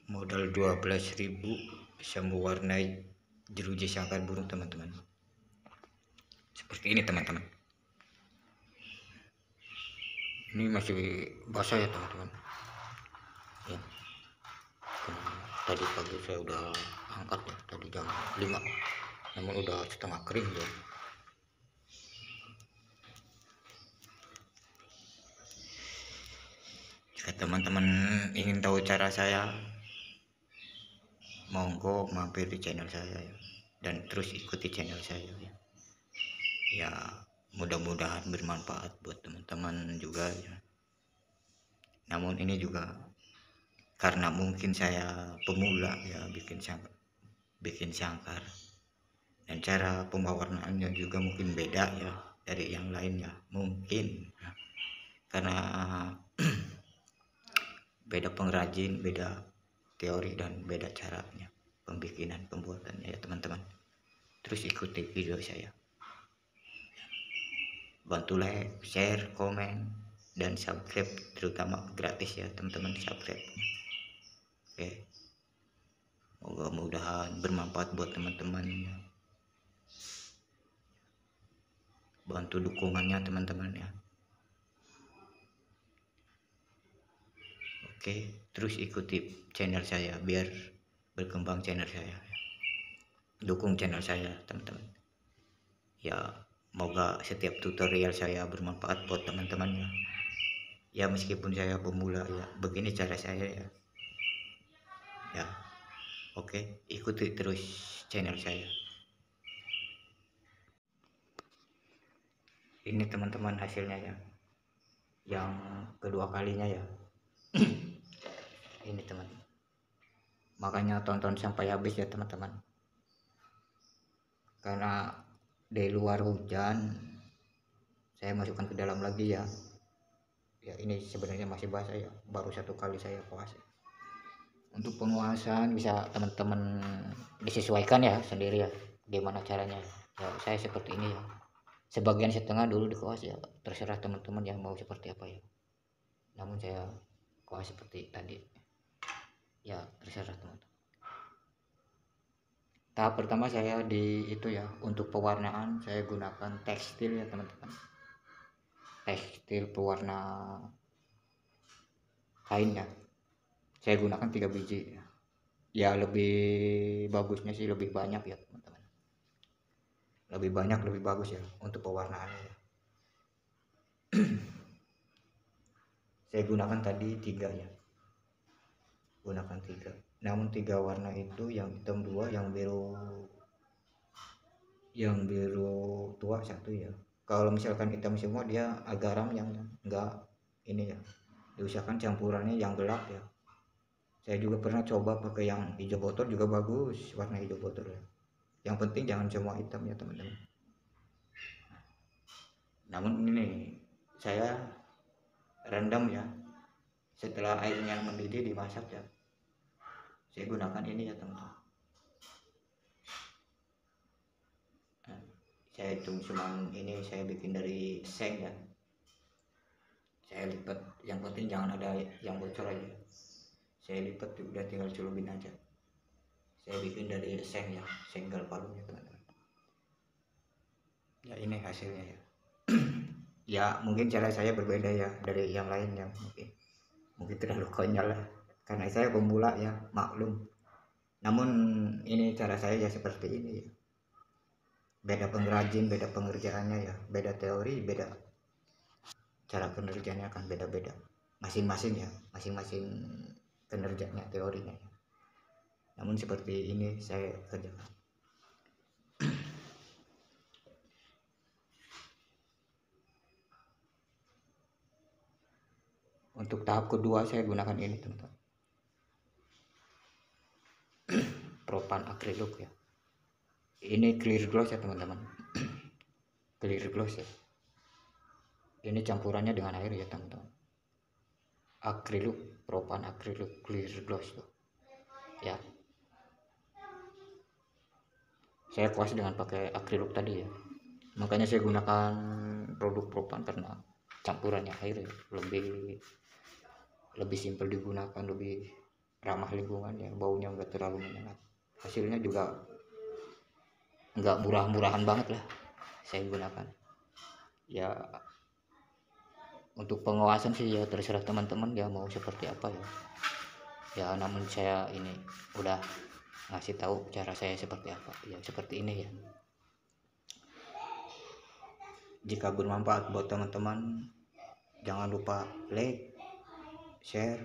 modal 12.000 bisa mewarnai jeruji sangkar burung teman-teman. Seperti ini teman-teman. Ini masih basah ya teman-teman ya. Tadi pagi saya udah angkat ya, tadi jam 5, namun udah setengah kering ya. Jika teman-teman ingin tahu cara saya, monggo mampir di channel saya ya, dan terus ikuti channel saya ya. Ya mudah-mudahan bermanfaat buat teman-teman juga ya. Namun ini juga karena mungkin saya pemula ya, bikin sangkar, dan cara pewarnaannya juga mungkin beda ya dari yang lainnya mungkin ya. Karena beda pengrajin, beda teori, dan beda caranya pembuatannya ya teman-teman. Terus ikuti video saya, bantu like, share, komen, dan subscribe, terutama gratis ya teman-teman, subscribe. Oke, mudah-mudahan bermanfaat buat teman-teman. Bantu dukungannya teman-teman ya. Oke, terus ikuti channel saya biar berkembang channel saya. Dukung channel saya teman-teman. Ya, semoga setiap tutorial saya bermanfaat buat teman-teman ya. Ya meskipun saya pemula ya, begini cara saya ya. Ya, oke, ikuti terus channel saya. Ini teman-teman hasilnya ya, yang kedua kalinya ya. Ini teman, makanya tonton sampai habis ya teman-teman, karena di luar hujan saya masukkan ke dalam lagi ya. Ya ini sebenarnya masih basah ya, baru satu kali saya kuas. Untuk penguasaan bisa teman-teman disesuaikan ya sendiri ya, gimana caranya ya. Saya seperti ini ya, sebagian setengah dulu dikuas ya, terserah teman-teman yang mau seperti apa ya. Namun saya kuas seperti tadi ya, terserah teman-teman. Tahap pertama saya di itu ya, untuk pewarnaan saya gunakan tekstil ya teman-teman, tekstil pewarna kain ya. Saya gunakan 3 biji ya. Ya lebih bagusnya sih lebih banyak ya teman-teman, lebih banyak lebih bagus ya untuk pewarnaannya ya. Saya gunakan tadi 3 ya, gunakan 3, namun 3 warna itu, yang hitam 2, yang biru tua 1 ya. Kalau misalkan hitam semua dia agak garam, yang enggak ini ya, diusahakan campurannya yang gelap ya. Saya juga pernah coba pakai yang hijau botol juga bagus, warna hijau botol ya. Yang penting jangan semua hitam ya teman-teman. Namun ini saya rendam ya, setelah airnya mendidih dimasak ya. Saya gunakan ini ya teman-teman. Saya cuma ini saya bikin dari seng ya. Saya lipat, yang penting jangan ada yang bocor aja. Saya lipat udah tinggal celupin aja. Saya bikin dari seng ya, senggal palu ya teman-teman. Ya ini hasilnya ya. Ya mungkin cara saya berbeda ya dari yang lain yang mungkin terlalu konyol lah, karena saya pemula ya, maklum. Namun ini cara saya ya seperti ini ya. Beda pengrajin, beda pengerjaannya ya, beda teori, beda cara pengerjaannya akan beda-beda masing-masing ya, masing-masing penerjanya teorinya ya. Namun seperti ini saya kerjakan. Untuk tahap kedua saya gunakan ini teman-teman, propan acrylic ya. Ini clear gloss ya teman-teman. Clear gloss ya. Ini campurannya dengan air ya teman-teman. Acrylic, propan acrylic clear gloss tuh. Ya. Saya kuas dengan pakai acrylic tadi ya. Makanya saya gunakan produk propan karena campurannya air ya, lebih simpel digunakan, lebih ramah lingkungan ya, baunya nggak terlalu menyengat, hasilnya juga nggak murah-murahan banget lah saya gunakan ya. Untuk pengawasan sih ya terserah teman-teman ya mau seperti apa ya. Ya namun saya ini udah ngasih tahu cara saya seperti apa ya, seperti ini ya. Jika bermanfaat buat teman-teman, jangan lupa like, share,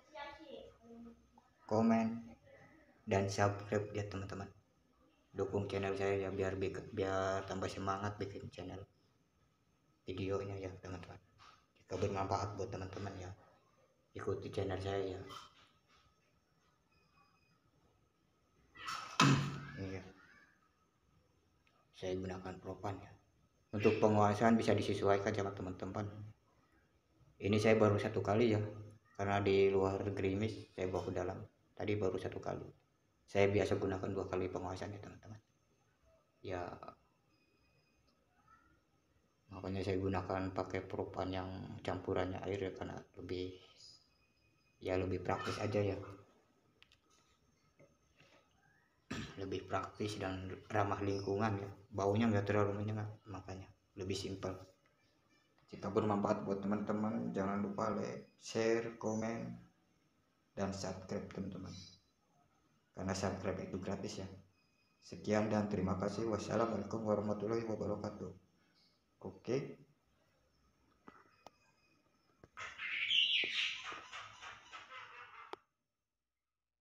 komen, dan subscribe ya teman-teman. Dukung channel saya ya biar tambah semangat bikin channel videonya ya teman-teman. Jika bermanfaat buat teman-teman ya, ikuti channel saya ya. Ini ya, saya gunakan propan ya. Untuk penguasaan bisa disesuaikan sama teman-teman. Ini saya baru 1 kali ya, karena di luar gerimis saya bawa ke dalam. Tadi baru 1 kali. Saya biasa gunakan 2 kali penguasaan ya teman-teman. Ya makanya saya gunakan pakai propan yang campurannya air ya, karena lebih praktis aja ya. Lebih praktis dan ramah lingkungan ya, baunya nggak terlalu menyengat, makanya lebih simpel. Jika bermanfaat buat teman-teman, jangan lupa like, share, komen, dan subscribe teman-teman, karena subscribe itu gratis ya. Sekian dan terima kasih. Wassalamualaikum warahmatullahi wabarakatuh. Oke.